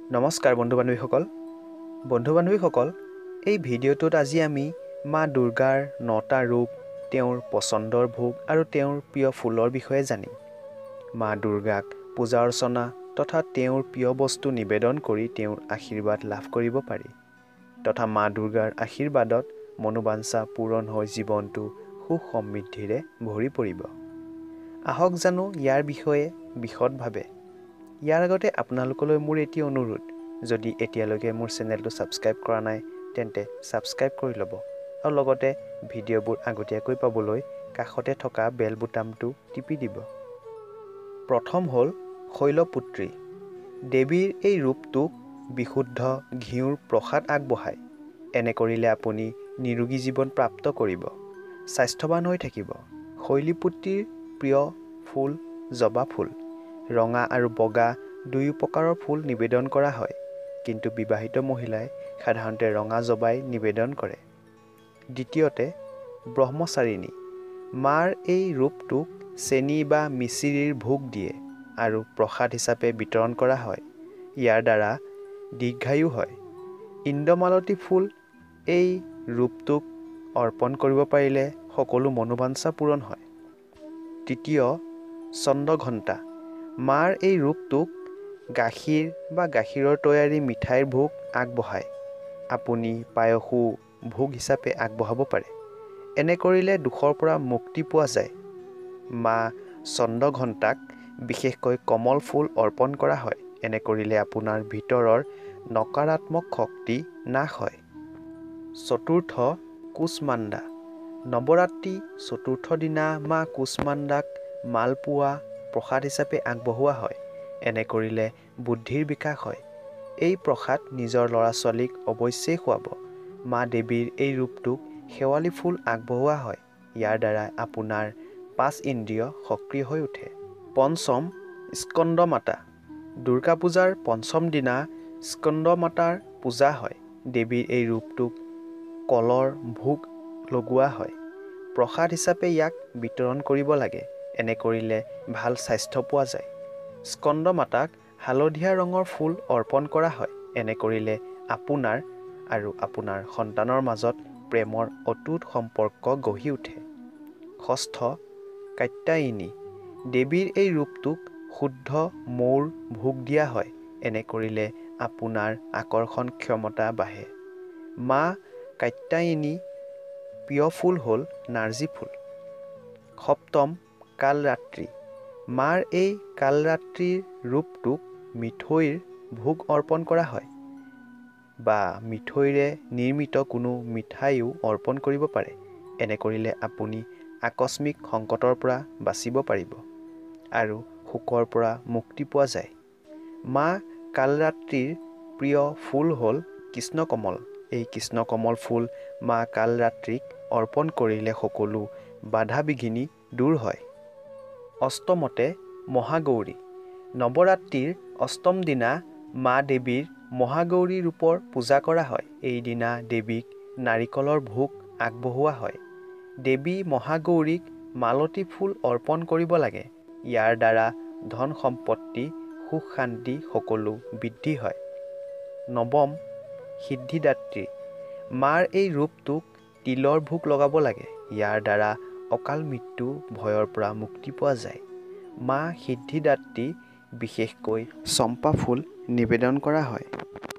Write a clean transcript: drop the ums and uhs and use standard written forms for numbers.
নমস্কাৰ বন্ধু-বান্ধৱীসকল এই ভিডিঅ'টোত আজি আমি মা দুৰ্গাৰ ৯টা ৰূপ তেওঁৰ পছন্দৰ ভোগ আৰু তেওঁৰ প্ৰিয় ফুলৰ বিষয়ে জানিম মা দুৰ্গাক পূজা অৰ্চনা তথা তেওঁৰ প্ৰিয় বস্তু নিবেদন কৰি তেওঁৰ আশীৰ্বাদ লাভ কৰিব পাৰি তথা মা দুৰ্গাৰ আশীৰ্বাদত মনোবাঞ্ছা পূৰণ হৈ জীৱনটো সুখ সমৃদ্ধিৰে ভৰি পৰিব আহক জানো ইয়াৰ বিষয়ে বিশদভাৱে ইয়াৰ আগতে আপোনালোকলৈ মোৰ এটি অনুৰোধ যদি এতিয়ালৈকে মোৰ চেনেলটো সাবস্ক্ৰাইব কৰা নাই তেন্তে সাবস্ক্ৰাইব কৰি ল'ব আৰু লগতে ভিডিঅ'বোৰ আগতীয়াকৈ পাবলৈ কাষতে থকা বেল বুটামটো টিপি দিব প্ৰথম হ'ল শৈলপুত্ৰী দেৱীৰ এই ৰূপটোক বিশুদ্ধ ঘিউৰ প্ৰসাদ আগবঢ়ায় এনে কৰিলে আপুনি নিৰোগী জীৱন প্ৰাপ্ত কৰিব স্বাস্থ্যৱান হৈ থাকিব শৈলপুত্ৰীৰ প্ৰিয় ফুল জবা ফুল ৰঙা আৰু বগা দুয়ো প্ৰকাৰৰ ফুল নিবেদন কৰা হয় কিন্তু বিবাহিত মহিলাই সাধাৰণতে ৰঙা জবাই নিবেদন কৰে দ্বিতীয়তে ব্ৰহ্মচাৰিণী মাৰ এই ৰূপটোক চেনি বা মিচিৰিৰ ভোগ দিয়ে আৰু প্ৰসাদ হিচাপে বিতৰণ কৰা হয় ইয়াৰ দ্বাৰা দীৰ্ঘায়ু হয় ইন্দ্ৰমালতী ফুল এই ৰূপটোক অৰ্পণ কৰিব পাৰিলে সকলো মনোবাঞ্ছা পূৰণ হয় তৃতীয় চন্দ্ৰঘণ্টা মাৰ এই ৰূপটোক গাখীৰ বা গাখীৰৰ তৈয়াৰী মিঠাইৰ ভোগ আগবঢ়ায় আপুনি পায়সো ভোগ হিচাপে আগবঢ়াব পাৰে এনে কৰিলে দুখৰ পৰা মুক্তি পোৱা যায় মা চন্দ্ৰঘণ্টাক বিশেষকৈ কমল ফুল অৰ্পণ কৰা হয় এনে কৰিলে আপোনাৰ ভিতৰৰ নকাৰাত্মক শক্তি নাশ হয় চতুৰ্থ কুষ্মাণ্ডা নৱৰাত্ৰি চতুৰ্থ দিনা মা কুষ্মাণ্ডাক মালপোৱা প্ৰসাদ হিচাপে আগবঢ়োৱা হয় এনে কৰিলে বুদ্ধিৰ বিকাশ হয় এই প্ৰসাদ নিজৰ ল'ৰা-ছোৱালীক অৱশ্যেই খুৱাব মা দেৱীৰ এই ৰূপটোক শেৱালি ফুল আগবঢ়োৱা হয় ইয়াৰ দ্বাৰা আপোনাৰ 5 ইন্দ্ৰিয় সক্ৰিয় হৈ উঠে পঞ্চম স্কন্দ মাতা দুৰ্গা পূজাৰ পঞ্চম দিনা স্কন্দ মাতাৰ পূজা হয় দেৱীৰ এই ৰূপটোক কলৰ ভোগ লগোৱা হয় প্ৰসাদ হিচাপে ইয়াক বিতৰণ কৰিব লাগে এনে কৰিলে ভাল স্বাস্থ্য পোৱা যায় স্কন্দ মাতাক হালধীয়া ৰঙৰ ফুল অৰ্পণ কৰা হয় এনে কৰিলে আপোনাৰ আৰু আপোনাৰ সন্তানৰ মাজত প্ৰেমৰ অটুট সম্পৰ্ক গঢ়ি উঠে ষষ্ঠ কাত্যায়নী দেৱীৰ এই ৰূপটোক শুদ্ধ মৌৰ ভোগ দিয়া হয় এনে কৰিলে আপোনাৰ আকৰ্ষণ ক্ষমতা বাঢ়ে মা কাত্যায়নী প্ৰিয় ফুল হ'ল নাৰ্জী ফুল সপ্তম কালৰাত্ৰি মাৰ এই কালৰাত্ৰিৰ ৰূপটোক মিঠৈৰ ভোগ অৰ্পণ কৰা হয় বা মিঠৈৰে নিৰ্মিত কোনো মিঠাইও অৰ্পণ কৰিব পাৰে এনে কৰিলে আপুনি আকস্মিক সংকটৰ পৰা বাচিব পাৰিব আৰু শোকৰ পৰা মুক্তি পোৱা যায় মা কালৰাত্ৰিৰ প্ৰিয় ফুল হ'ল কৃষ্ণকমল এই কৃষ্ণকমল ফুল মা কালৰাত্ৰিক অৰ্পণ কৰিলে সকলো বাধা বিঘিনি দূৰ হয় অষ্টমতে মহাগৌৰী নৱৰাত্ৰিৰ অষ্টম দিনা মা দেৱীৰ মহাগৌৰী ৰূপৰ পূজা কৰা হয় এই দিনা দেৱীক নাৰিকলৰ ভোগ আগবঢ়োৱা হয় দেৱী মহাগৌৰীক মালতী ফুল অৰ্পণ কৰিব লাগে ইয়াৰ দ্বাৰা ধন সম্পত্তি সুখ শান্তি সকলো বৃদ্ধি হয় নৱম সিদ্ধিদাত্ৰী মাৰ এই ৰূপটোক তিলৰ ভোগ লগাব লাগে ইয়াৰ দ্বাৰা অকাল মৃত্যু ভয়ৰ পৰা মুক্তি পোৱা যায় মা সিদ্ধিদাত্ৰী বিশেষকৈ চম্পা ফুল নিবেদন কৰা হয়